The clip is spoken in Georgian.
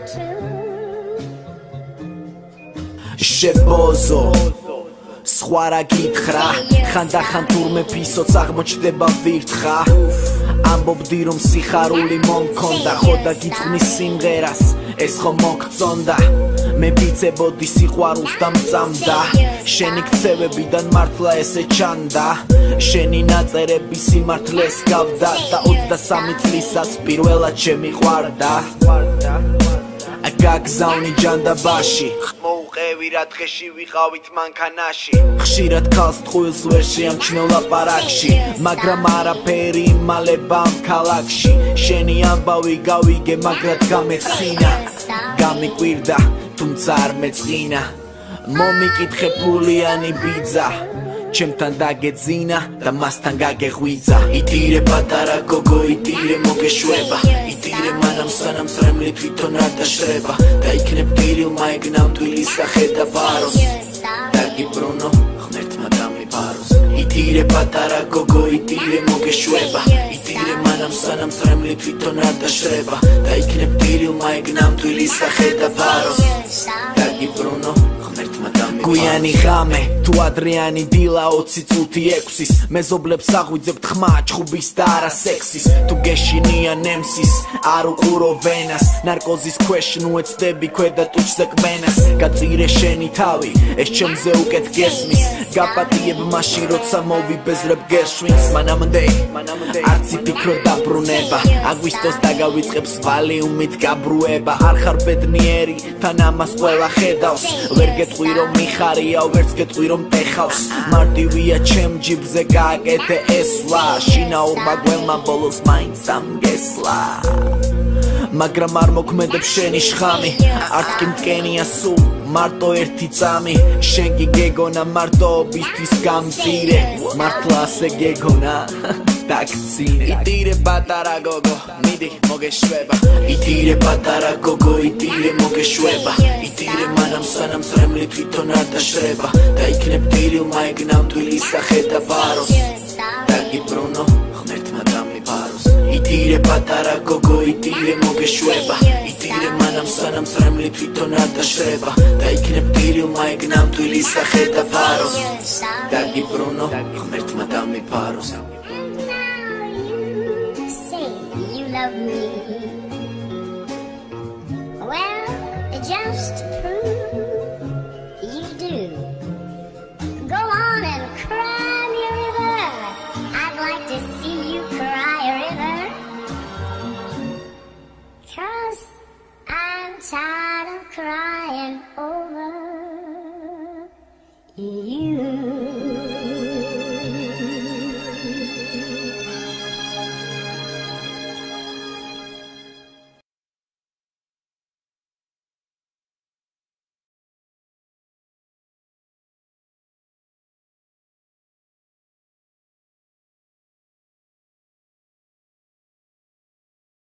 შებოზო სხვა რა გითხრა ხანდახან თურმე ფისოც აღმოჩნდება ვირთხა ამბობდი რომ სიხარული მომქონდა ხო და გიწყნის სიმღერას ეს ხო მოგწონდა მე ვიწებოდი სიყვარულს და მწამდა შენი ქცევებიდან მართლა ესე ჩანდა შენი ნაწერები სიმართლეს გავდა და 23 წლისას პირველად შემიყვარდა გაგზავნი ჯანდაბაში მოუყევი რა დღეში ვიყავით მანქანაში ხშირად ქალს ტყუილს ვერ შეამჩნევ ლაპარაკში მაგრამ არაფერი იმალება ამ ქალაქში შენი ამბავი გავიგე მაგრად გამეხსინა გამიკვირდა თუმცა არ მეწყინა მომიკითხე ფულიანი ბიძა ჩემთან დაგეძინა და მასთან გაგეღვიძა იტირე პატარა გოგო იტირე მოგეშვება იტირე მანამ სანამ სრემლი თვითონ არ დაშრება და იქნებ გირილმა ეგნავ თვილის სახე და ვაროს დაგიბრუნო ღმერთმა დამიფაროს იტირე პატარა გოგო იტირე მოგეშვება იტირე მანამ სანამ სრემლი თვითონ არ დაშრება და იქნებ გირილმა ეგნავ თვილის სახე და ვაროს დაგიბრუნო გვიანი ღამე თუ ადრიანი დილა 20 წუთი 6-ის მეზობლებს აღვიძებთ ხმა ჩხუბის და არა სექსის თუ გეშინია ნემსის არ უყურო ვენას ნარკოზის ქვეშ ნუ ეცდები ქვედა ტუჩზე კბენას გაწირე შენი თავი ეს ჩემზე უკეთ გესმის გაპატიებ მაშინ როცა მოვიბეზრებ გერშვინს მანამდე არც იფიქრო დაბრუნება აგვისტოს დაგავიწყებს ვალიუმით გაბრუება არ ხარ ბედნიერი თან ამას ყველა ხედავს ვერ გეტყვი რომ მიხარია ვერც გეტყვი რომ ტეხავს მარტივია ჩემ ჯიბზე გააკეთე ესვლა შინაურმა გველმა ბოლოს მაინც ამგესლა მაგრამ არ მოქმედებს შენი შხამი არც კი მტკენია სულ მარტო ერთი წამი შენ კი გეგონა მარტოობისთვის გამწირე მართლა ასე გეგონა დაგცინე იტირე პატარა გოგო მიდი მოგეშვება იტირე პატარა გოგო იტირე მოგეშვება იტირე მანამ სანამ სრემლი თვითონ არ დაშრება და იქნებ გირილმა ეგნავ თვილის სახე და ვაროს დაგიბრუნო ღმერთმა დამიფაროს იტირე პატარა გოგო იტირე მოგეშვება იტირე მანამ სანამ სრემლი თვითონ არ დაშრება და იქნებ გირილმა ეგნავ თვილის სახე და ვაროს დაგიბრუნო ღმერთმა დამიფაროს Love me. Well, just to prove you do. Go on and cry me a river. I'd like to see you cry a river. 'Cause I'm tired of crying over you.